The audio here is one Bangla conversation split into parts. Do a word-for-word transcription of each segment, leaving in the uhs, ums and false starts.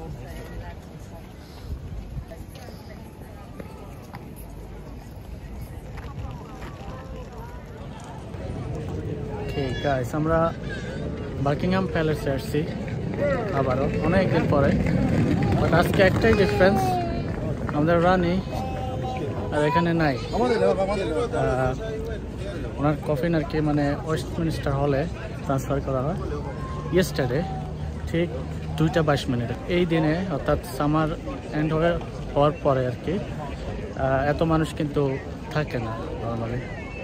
গাইস আমরা বাকিংহাম প্যালেসে আসছি আবারও অনেকদিন পরে, বাট আজকে একটাই ডিফারেন্স, আমাদের রানী আর এখানে নাই। ওনার কফিন আর কি মানে ওয়েস্টমিনিস্টার হলে ট্রান্সফার করা হয় ইয়েস্টারডে ঠিক দুইটা বাইশ মিনিটে। এই দিনে অর্থাৎ সামার এন্ড হওয়ার পরে আর কি এত মানুষ কিন্তু থাকে না নর্মালি।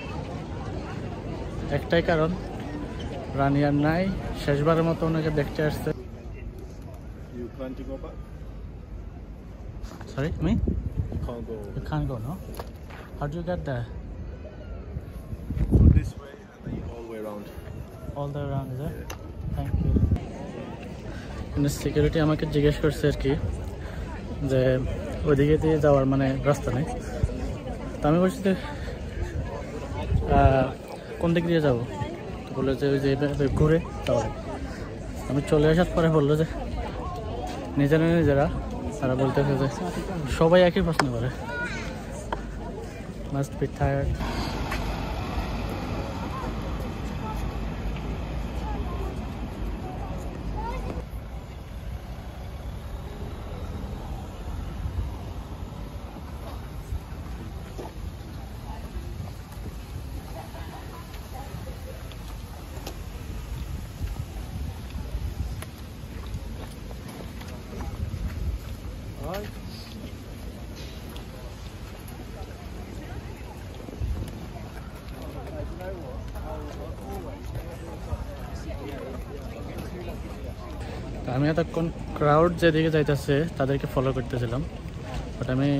একটাই কারণ, রানী আর নাই, শেষবারের মতো ওনাকে দেখতে আসছে। Sorry, me? You can't go. You can't go, no? How do you get there? Go this way and then you go all the way around. All the way around, is it? Yeah. Thank you. কিন্তু সিকিউরিটি আমাকে জিজ্ঞেস করছে আর কি যে ওইদিকে দিয়ে যাওয়ার মানে রাস্তা নেই। তো আমি বলছি যে কোন দিক দিয়ে যাবো, তো বললো যে ওই যে ঘুরে যাওয়া। আমি চলে আসার পরে বললো যে নিজেরা নিজেরা তারা বলতেছে যে সবাই একই প্রশ্ন করে, মাস্ট বি টায়ার্ড। আমি এতক্ষণ ক্রাউড যেদিকে যাইতেছে তাদেরকে ফলো করতেছিলাম, বাট আমি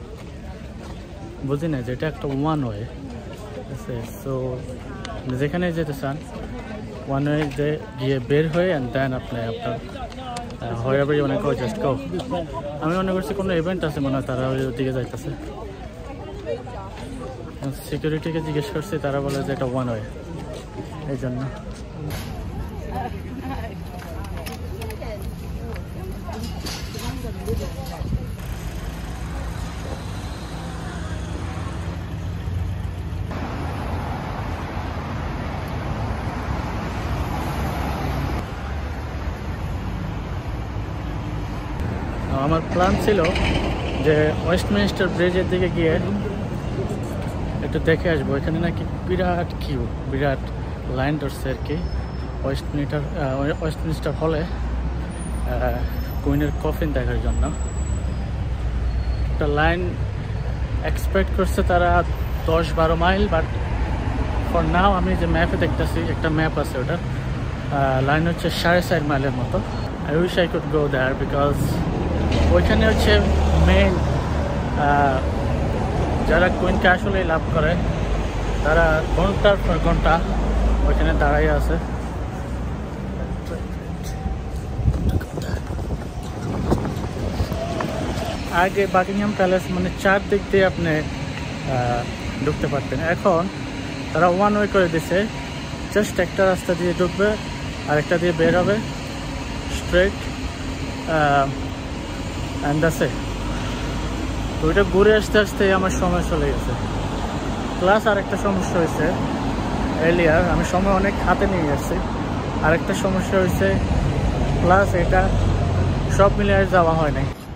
বুঝি না যে এটা একটা ওয়ান ওয়ে আছে। সো যেখানে যেতে চান ওয়ান ওয়ে যে গিয়ে বের হয়ে অ্যান্ড দেন আপনি আপনার wherever you want to go just go. আমি মনে করছি কোনো ইভেন্ট আছে মনে হয়, তারা ওই দিকে যাইতেছে। সিকিউরিটিকে জিজ্ঞেস করছি, তারা বলে যে এটা ওয়ান ওয়ে, এই জন্য। আমার প্ল্যান ছিল যে ওয়েস্টমিনিস্টার ব্রিজের দিকে গিয়ে একটু দেখে আসবো। এখানে নাকি বিরাট কিউ, বিরাট লাইন ধরছে আর কি ওয়েস্টমিনিস্টার ওয়েস্টমিনিস্টার হলে কুইনের কফিন দেখার জন্য। একটা লাইন এক্সপেক্ট করছে তারা দশ বারো মাইল, বাট ফর নাও আমি যে ম্যাপে দেখতেছি, একটা ম্যাপ আছে ওটার লাইন হচ্ছে সাড়ে চার মাইলের মতো। I wish I could go there because ওইখানে হচ্ছে মেইন যারা কুইনকে আসলে লাভ করে তারা ঘন্টার পর ঘন্টা ওইখানে দাঁড়াই আছে। আগে বাকিংহাম প্যালেস মানে চারদিক দিয়ে আপনি ঢুকতে পারতেন, এখন তারা ওয়ান ওয়ে করে দিছে। জাস্ট একটা রাস্তা দিয়ে ঢুকবে আর একটা দিয়ে বের হবে স্ট্রেট, অ্যান্ড আছে। তো ওইটা ঘুরে আসতে আসতে আমার সময় চলে গেছে। প্লাস আরেকটা সমস্যা হয়েছে এলিয়ার, আমি সময় অনেক হাতে নিয়ে আসছি। আরেকটা সমস্যা হয়েছে প্লাস এটা সব মিলিয়ে যাওয়া হয় নাই।